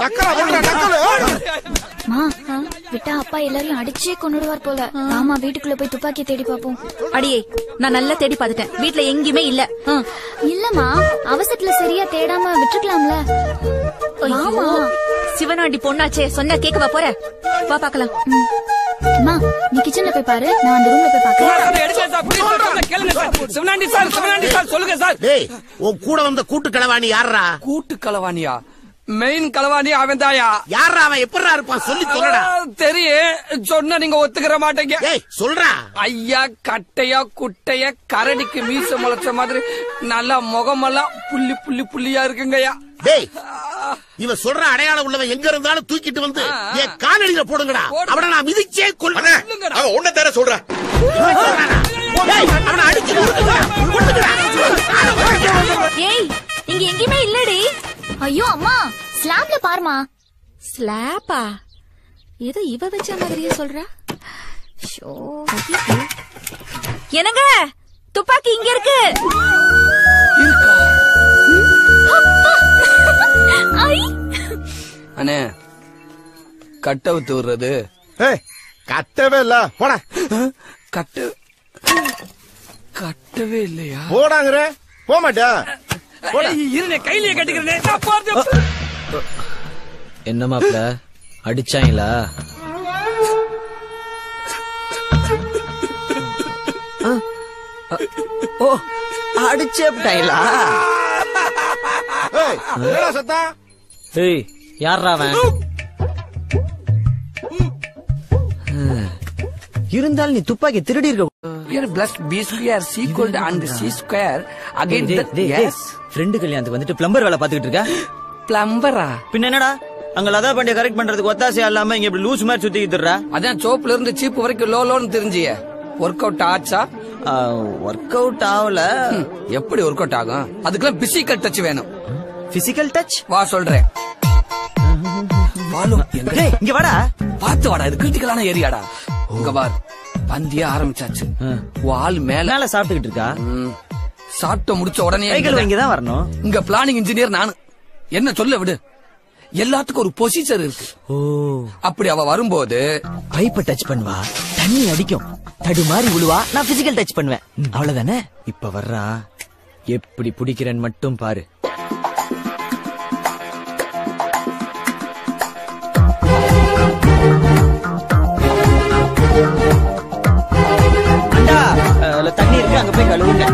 விட்டா அப்பா எல்லாரையும் அடிச்சே கொண்டுடுவார் போல. ஆமா வீட்டுக்குள்ள போய் துப்பாக்கி தேடி பாப்போம். அடியே நான் நல்லா தேடி பாத்துட்டேன், வீட்டுல எங்கேயுமே இல்ல. இல்லம்மா அவசரத்துல சரியா தேடாம விட்டுருக்கலாம்ல. ஆமா சிவனாண்டி பொண்ணாச்சே சொன்ன கேக்கவா போற, வா பாக்கலாம். அம்மா நீ கிச்சன்ல போய் பாரு, நான் அந்த ரூம்ல போய் பாக்குறேன். சிவனாண்டி சார் சிவனாண்டி சார் சொல்லுங்க சார். டேய் உன் கூட வந்த கூட்டு களவாணி யாரா? கூட்டு களவாணியா? மெயின் களவாணி அவன் தாயா. யாரா அவன்? எப்படா இருப்பான் சொல்லி சொல்லடா. தெரியும் சொன்ன நீங்க ஒத்துக்கிற மாட்டீங்க. ஏய் சொல்றா. ஐயா கட்டையா குட்டைய கரடிக்கு மீச முளைச்ச மாதிரி நல்லா முகமெல்லாம் புள்ளி புள்ளி புள்ளியா இருக்குங்கய்யா. டேய் இவன் சொல்ற அடையாளம் உள்ளவன் எங்க இருந்தாலும் தூக்கிட்டு வந்து என் காலடியில போடுங்கடா. அவனை நான் மிதிச்சே கொல்றேன். அவன் ஒன்ன தர சொல்றான். அவனை அடிச்சு ஏய் இங்க எங்கேயுமே இல்லடி. ஐயோ அம்மா ஸ்லாப்ல பாருமா. ஸ்லாப்பா? ஏதோ இவ வச்ச மாதிரியே சொல்றா. என்னங்க துப்பாக்கி இங்க இருக்கு. அண்ணே கட்டவுத்து விடுறது. கட்டவே இல்ல போட. கட்ட கட்டவே இல்லையா? போடாங்கிற போக மாட்டியா? இருந்தே கையிலேயே கட்டிக்கிறேன். என்ன மாப்ள அடிச்சாங்களா? ஓ அடிச்சேப்டாங்களா? சத்தா ஏய் யாரா அவன்? இருந்தாலும் நீ துப்பாக்கி திருடி இருக்க. ஃப்ரெண்டு கல்யாணத்துக்கு வந்துட்டு பிளம்பர் வேலை பாத்துக்கிட்டு இருக்க. பிளம்பரா? பின்ன என்னடா அங்க லதா பாண்டிய கரெக்ட் பண்றதுக்கு ஒத்தாசையா இல்லாம இங்க இப்படி லூஸ் மாதிரி சுத்திக்கிட்டு இருக்கா. அதான் சோப்புல இருந்து சீப்பு வரைக்கும் லோ லோன்னு தெரிஞ்சிய. ஒர்க் அவுட் ஆச்சா? ஒர்க் அவுட் ஆகல. எப்படி ஒர்க் அவுட் ஆகும்? அதுக்கெல்லாம் பிசிக்கல் டச் வேணும். Physical touch? வா சொல்றேன். இங்க வாடா. பாத்து வாடா, இது கிரிட்டிக்கலான ஏரியாடா. உங்க பார் பந்தியா ஆரம்பிச்சாச்சு. வால் மேல மேல சாப்பிட்டுக்கிட்டு இருக்கா. சாப்பிட்ட முடிச்ச உடனே இங்கதான் வரணும். இங்க பிளானிங் இன்ஜினியர் நானு. என்ன சொல்ல விடு, எல்லாத்துக்கும் ஒரு பொசிஷன் இருக்கு. ஓ அப்படி அவ வரும்போது பைப்பை டச் பண்ணுவா, தண்ணி அடிக்கும், தடு மாதிரி விழுவா, நான் பிசிக்கல் டச் பண்ணுவேன். அவ்வளவுதானே? இப்ப வர்றா, எப்படி பிடிக்கிறேன்னு மட்டும் பாரு. அண்டா தண்ணி இருக்கு, அங்க போய் கழுவுங்க.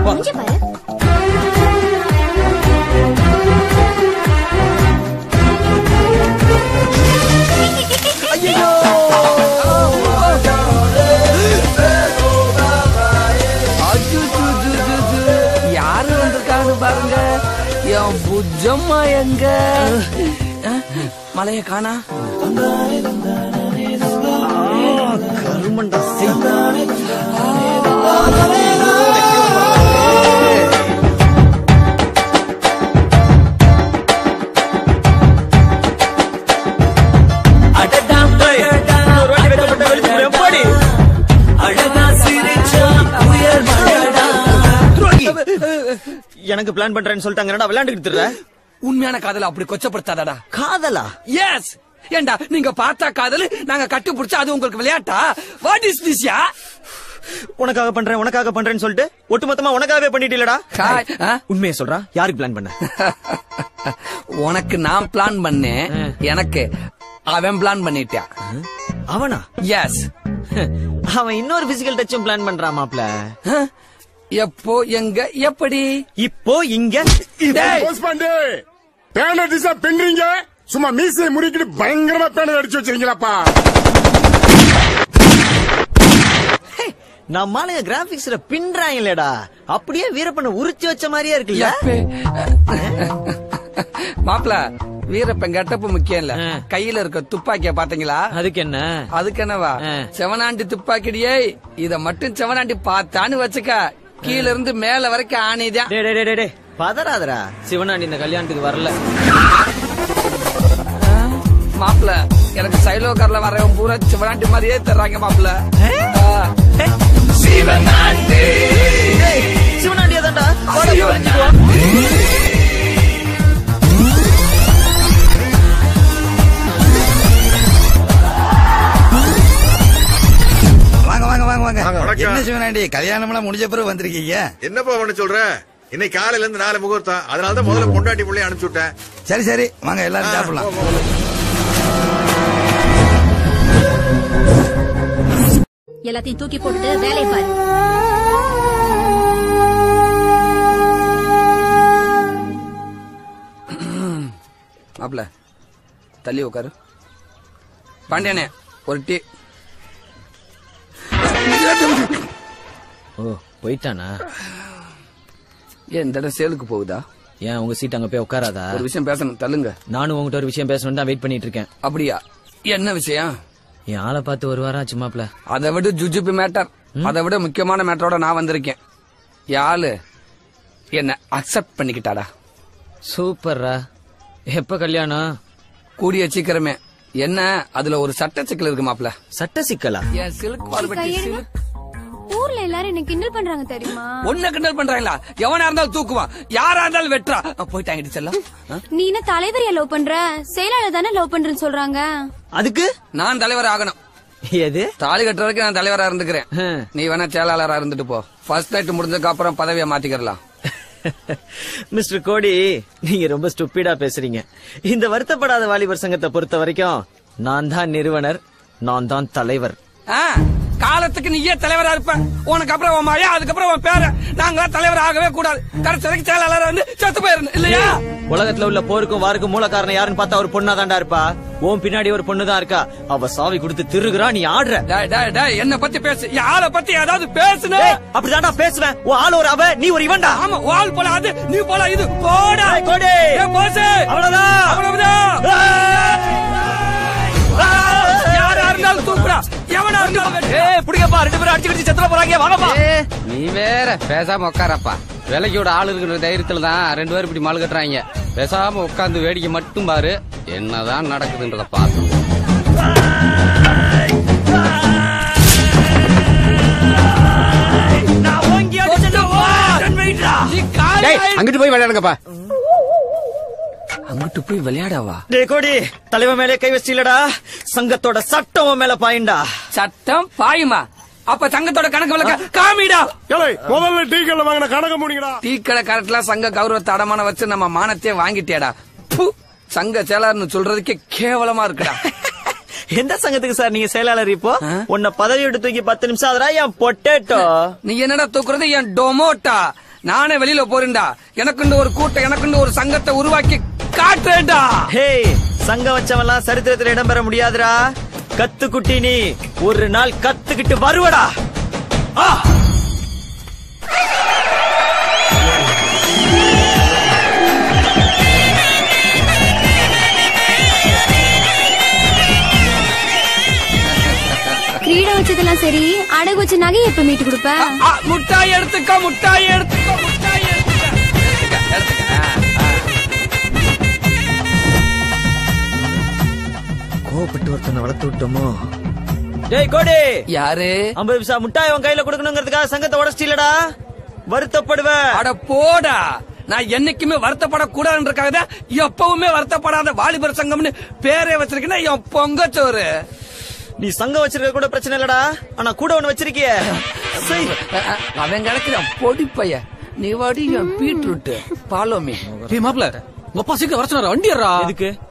யாரு வந்திருக்காங்க பாருங்க. என் புஜம்மா எங்க? மலைய காணா. கருமண்டா எனக்கு பிளான் பண்றேன்னு சொல்லிட்டாங்க. விளையாண்டுக்கிட்டு உண்மையான காதல அப்படி கொச்சப்படுத்தாதடா. காதலா? எஸ். ஏண்டா நீங்க பார்த்தா காதல், நாங்க கட்டி பிடிச்சா அது உங்களுக்கு விளையாட்டா? வாட் இஸ் திஸ் யா? உனக்காக பண்றேன் உனக்காக பண்றேன்னு சொல்லிட்டு ஒட்டுமொத்தமா உனக்காகவே பண்ணிட்டீலடா. உண்மையை சொல்றா, யாருக்கு பிளான் பண்ண? உனக்கு நான் பிளான் பண்ணேன், எனக்கு அவன் பிளான் பண்ணிட்டான். அவனா? எஸ். அவன் இன்னொரு பிசிக்கல் டச்சும் பிளான் பண்றான் மாப்ள. எப்போ எங்க எப்படி இப்போ இங்க பேனர் டிசா பெண்றீங்க சும்மா மீசையை முறுக்கிட்டு பயங்கரமா பேனர் அடிச்சு வச்சிருக்கீங்களாப்பா. நம்மளுங்க கிராபிக்ஸ்ல பின்றாங்களேடா, அப்படியே வீரப்பனை உரிச்சு வச்ச மாதிரியே இருக்குல்ல. மாப்பிள வீரப்பன் கெட்டப்பு முக்கியம் இல்ல, கையில இருக்க துப்பாக்கிய பாத்தீங்களா? அதுக்கு என்ன அதுக்கு என்னவா செவனாண்டி துப்பாக்கிடியே, இத மட்டும் செவனாண்டி பார்த்தான்னு வச்சுக்க, கீழ இருந்து மேல வரைக்கும் ஆணிதான். பதறாதரா, சிவனாண்டி இந்த கல்யாணத்துக்கு வரல. மாப்பிள எனக்கு சைலோகார்ல வரவன் பூரா சிவனாண்டி மாதிரியே தர்றாங்க மாப்பிள. சிவனாண்டி சிவனாண்டியா தான்டா. வாங்க வாங்க வாங்க வாங்க. என்ன சிவனாண்டி கல்யாணம் எல்லாம் முடிஞ்ச பிறகு வந்திருக்கீங்க? என்னப்பா பண்ண சொல்ற? இன்னைக்கு காலையில இருந்து நாலு முகூர்த்தம், அதனாலதான் முதல்ல பொண்டாட்டி பிள்ளைய அனுப்பிச்சு விட்டேன். சரி சரி வாங்க எல்லாரும் சாப்பிடலாம். எல்லாத்தையும் தூக்கி போட்டுட்டு வேலை பாரு. மாப்பிள தள்ளி உட்காரு. பாண்டியனே ஒரு டீ. ஓ போயிட்டானா? ஏன் இந்த இடம் சேலுக்கு போகுதா? ஏன் உங்க சீட் அங்க போய் உட்காராதா? ஒரு விஷயம் பேசணும், தள்ளுங்க. நானும் உங்ககிட்ட ஒரு விஷயம் பேசணும் தான் வெயிட் பண்ணிட்டு இருக்கேன். அப்படியா? என்ன விஷயம்? என் ஆளை பார்த்து ஒரு வாரம் ஆச்சு மாப்ள. அதை விட ஜுஜுபி மேட்டர், அதை விட முக்கியமான மேட்டரோட நான் வந்திருக்கேன். யாழு என்ன அக்செப்ட் பண்ணிக்கிட்டாடா. சூப்பர்ரா. எப்ப கல்யாணம்? கூடிய சீக்கிரமே. என்ன அதுல ஒரு சட்ட சிக்கல் இருக்கு மாப்ள. சட்ட சிக்கலா? என் சிலுக்கு பால்பட்டி சிலுக்கு. ஊர்ல எல்லாரும் என்ன கிண்டல் பண்றாங்க தெரியுமா? ஒன்ன கிண்டல் பண்றாங்களா? எவனா இருந்தாலும் தூக்குவான், யாரா இருந்தாலும் வெட்டுறா. போயிட்டாங்க செல்லம். நீ என்ன தலைவரையா லவ் பண்ற? செயலாளர் தானே லவ் பண்றேன்னு சொல்றாங்க. அதுக்கு நான் தலைவர் ஆகணும். எது? தாலி கட்டுற வரைக்கும் நான் தலைவரா இருந்துக்கிறேன். நீ வேணா செயலாளரா இருந்துட்டு போ. ஃபர்ஸ்ட் நைட் முடிஞ்சதுக்கு அப்புறம் பதவியை மாத்திக்கலாம். மிஸ்டர் கோடி, நீங்க ரொம்ப ஸ்டூபிடா பேசுறீங்க. இந்த வருத்தப்படாத வாலிபர் சங்கத்தை பொறுத்த வரைக்கும் நான் தான் நிறுவனர், நான் தான் தலைவர். காலத்துக்கு நீயே தலைவரா இருப்ப, உனக்கு அப்புறம் உன் மாயா, அதுக்கப்புறம் உன் பேர. நாங்க தலைவர் ஆகவே கூடாது. கடைசி வரைக்கும் செயலாளர் வந்து செத்து போயிருந்து இல்லையா? உலகத்துல உள்ள போருக்கும் வாருக்கும் மூல காரணம் யாருன்னு பார்த்தா ஒரு பொண்ணா தாண்டா இருப்பா. உன் பின்னாடி ஒரு பொண்ணு தான் இருக்கா. அவ சாவி கொடுத்து திருகுறா, நீ ஆடுற. என்ன பத்தி பேசு, ஆளை பத்தி ஏதாவது பேசுன. அப்படிதான்டா பேசுவேன். உன் ஆள் ஒரு அவ, நீ ஒரு இவன்டா. ஆமா, ஆள் போல அது, நீ போல இது. போடா கோடி, போசு. அவ்வளவுதான் அவ்வளவுதான். யாரா இருந்தாலும் தூக்குறா, எவனா இருந்தாலும். ஏய் புடிங்கப்பா, ரெண்டு பேரும் அடிச்சு அடிச்சு செத்துற போறாங்க. வாங்கப்பா. நீ வேற பேசாம உட்காரப்பா. விலைக்கோட ஆளு இருக்கிற தைரியத்துல தான் ரெண்டு பேரும் இப்படி மால் கட்டுறாங்க. பேசாம உட்காந்து வேடிக்கை மட்டும் பாரு, என்னதான் நடக்குதுன்றத பாத்து. அங்கிட்டு போய் விளையாடுங்கப்பா. அங்கிட்டு போய் விளையாடவா? டே கோடி, தலைவன் மேலே கை வச்சிலடா. சங்கத்தோட சட்டம் மேல பாயுண்டா. சட்டம் பாயுமா? அப்ப சங்கத்தோட கணக்கு விளக்க காமிடா. முதல்ல டீ கடை வாங்கின கணக்கு முடிங்கடா. டீ கடை கரெக்ட்ல சங்க கௌரவத்தை அடமான வச்சு நம்ம மானத்தையே வாங்கிட்டேடா. சங்க செயலாளர்னு சொல்றதுக்கே கேவலமா இருக்குடா. எந்த சங்கத்துக்கு சார் நீங்க செயலாளர்? இப்போ உன்னை பதவி எடுத்து தூக்கி பத்து நிமிஷம் ஆகுறா. என் பொட்டேட்டோ. நீ என்னடா தூக்குறது? என் டொமோட்டா. நானே வெளியில போறேன்டா. எனக்குண்டு ஒரு கூட்டம், எனக்குண்டு ஒரு சங்கத்தை உருவாக்கி காட்டுறேன்டா. ஹே, சங்கம் வச்சவெல்லாம் சரித்திரத்தில் இடம்பெற முடியாதுடா. கத்துக்குட்டி, நீ ஒரு நாள் கத்துக்கிட்டு வருவடா. கிரீட வச்சதெல்லாம் சரி, அடகு வச்ச நகை எப்ப மீட்டு கொடுப்ப? முட்டாய் எடுத்துக்க, முட்டாய் எடுத்துக்க, முட்டாய் எடுத்துக்க. கோபப்பட்டு ஒருத்தனை வளர்த்து விட்டோமோ? டேய் கோடி, யாரு? ஐம்பது பைசா முட்டாய் உன் கையில கொடுக்கணுங்கிறதுக்காக சங்கத்தை உடச்சிட்டீலடா. வருத்தப்படுவ. அட போடா. நான் என்னைக்குமே வருத்தப்படக்கூடாதுன்றக்காக தான் எப்பவுமே வருத்தப்படாத வாலிபர் சங்கம்னு பேரே வச்சிருக்கேன். என் பொங்கச்சோறு. நீ சங்கம் வச்சிருக்க கூட பிரச்சனை இல்லடா, ஆனா கூட ஒண்ணு வச்சிருக்கிய. அவன் கிடைக்கிறான் பொடி பைய. நீ வாடி என் பீட்ரூட் பாலோமி. மாப்பிள்ள, உங்க அப்பா சீக்கிரம் வர சொன்னாரு. வண்டியரா. எதுக்கு?